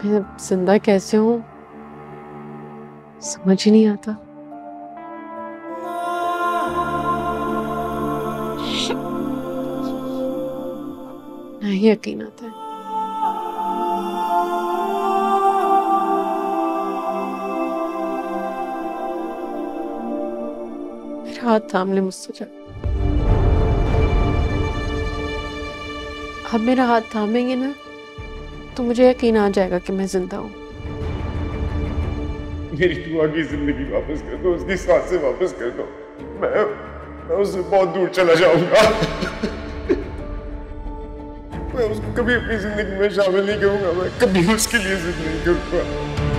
मैं जिंदा कैसे हूँ समझ ही नहीं आता। नहीं यकीन आता है। मेरा हाथ थाम ले मुझसे जा। अब मेरा हाथ थामेंगे ना तो मुझे यकीन आ जाएगा कि मैं जिंदा हूँ। मेरी दुआ की जिंदगी वापस कर दो, उसकी सांसें वापस कर दो। मैं उससे बहुत दूर चला जाऊंगा। मैं उसको कभी अपनी जिंदगी में शामिल नहीं करूंगा। मैं कभी उसके लिए जिद नहीं करूंगा।